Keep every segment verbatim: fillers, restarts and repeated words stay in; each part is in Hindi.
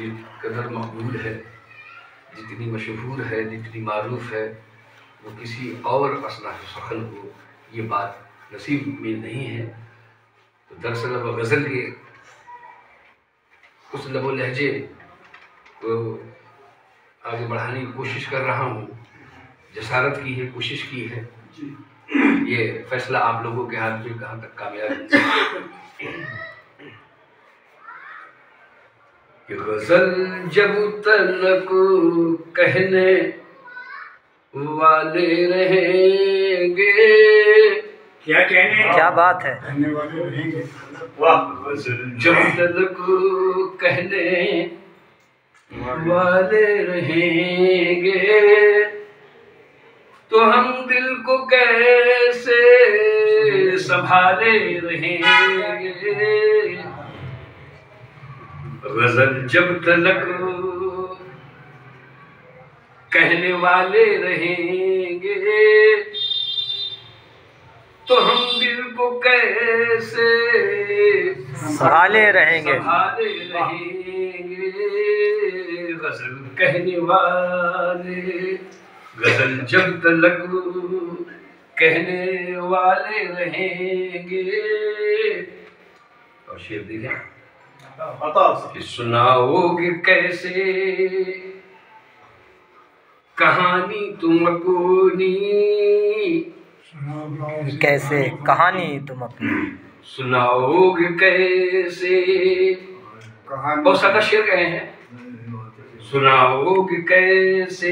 कदर मकबूल है, जितनी मशहूर है, जितनी मारूफ है, वो किसी और असनाफ़ सखन को ये बात नसीब में नहीं है। तो दरअसल अब गज़ल के उस लबो लहजे को आगे बढ़ाने की कोशिश कर रहा हूँ, जसारत की है, कोशिश की है। ये फैसला आप लोगों के हाथ में कहाँ तक कामयाब है। गज़ल जब तक कहने वाले रहेंगे, क्या कहने, क्या बात है, कहने वाले रहेंगे। वाह। गज़ल जब तक कहने वाले रहेंगे, तो हम दिल को कैसे संभाले रहेंगे। गज़ल जब तक कहने वाले रहेंगे, तो हम दिल को कैसे संभाले रहेंगे संभाले रहेंगे। गज़ल कहने वाले, गज़ल जब तक कहने वाले रहेंगे। और शेर देखें, सुनाओगे कैसे कहानी तुम अपनी, कैसे कहानी तुम अपनी, सुनाओगे कैसे, बहुत सारा शेर कहे हैं। सुनाओगे कैसे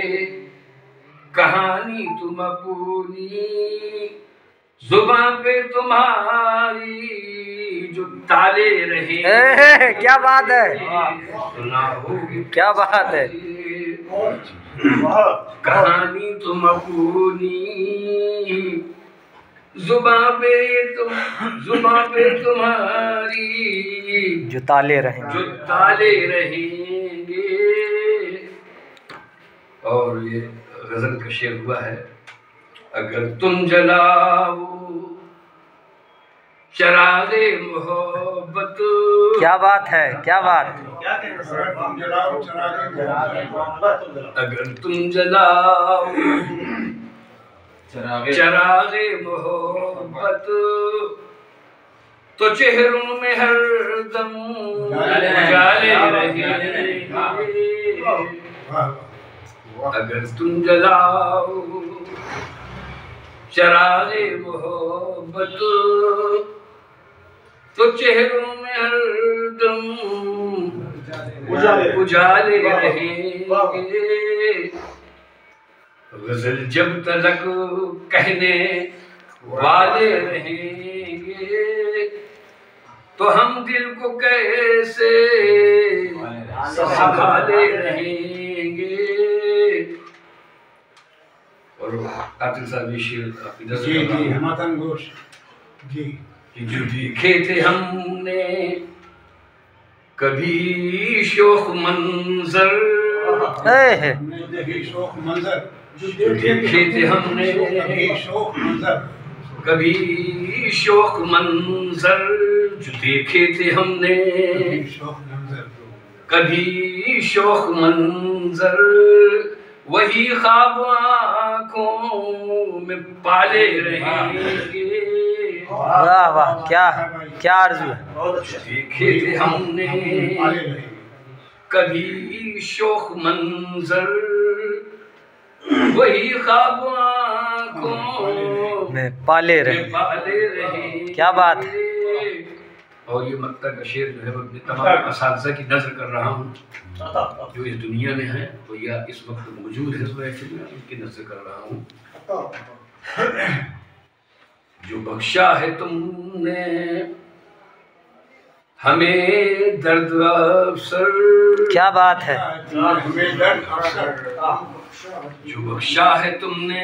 कहानी तुम अपनी, जुबान पे तुम्हारी जो ताले रहे। ए, क्या बात है, सुनाओगे क्या बात है। कहानी तुम अपनी, जुबान पे तुम, जुबान पे तुम्हारी जो ताले रहेंगे, जो ताले रहेंगे। और ये गज़ल का शेर हुआ है, अगर तुम जलाओ चरागे मोहब्बत। क्या बात है, क्या बात। अगर तुम जलाओ चरागे मोहब्बत, तो चेहरों में हरदम उजाले रहेंगे। अगर तुम जलाओ चरागे मोहब्बत, तो चेहरों में हरदम उजाले उजाले रहेंगे। गज़ल जब तक कहने वाले रहेंगे, तो हम दिल को कैसे संभाले रहेंगे। और कातिल साहब ये शेर आपकी नज़र जी जी हमतन गोश जी, जो देखे थे हमने कभी शोख मंजर, हमने देखी शोख मंजर, जो देखे थे हमने कभी शोख मंजर, कभी शोख मंजर, जो देखे थे हमने शोख मंजर, कभी शोख मंजर, वही ख्वाब आँखों में पाले रहेंगे। वाह वाह, क्या क्या आरज़ू है। देखे थे हमने कभी शोख मंजर, वही ख्वाब आँखों में पाले रहे, पाले रहे। क्या बात है। और ये मक्ता का शेर जो है, मैं अपने तमाम असातिज़ा की नज़र कर रहा हूँ जो इस दुनिया में है, तो या इस वक्त मौजूद है, तो ऐसे में उनकी नज़र कर रहा हूँ। जो बख्शा है तुमने हमें दर्द अवसर, क्या बात है। हमें दर्द अवसर, जो बख्शा है तुमने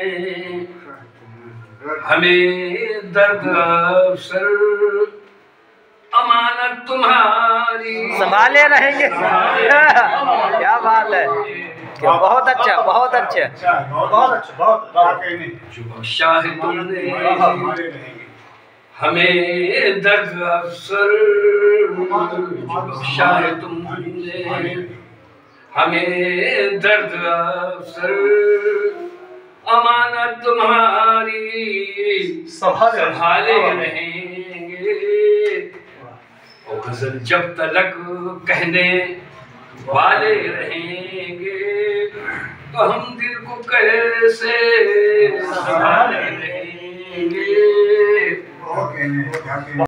हमें दर्द अवसर, अमानत तुम्हारी संभाले रहेंगे। क्या बात है, क्या, बहुत अच्छा, बहुत अच्छा, बहुत अच्छा, बहुत जो बख्शा है तुमने हमें दर्द अफसर जो बख्शा है तुमने, हमें दर्द अफसर अमानत तुम्हारी संभाले रहेंगे। और गजल जब तलक कहने वाले रहेंगे तो हम दिल को कैसे संभाले रहेंगे।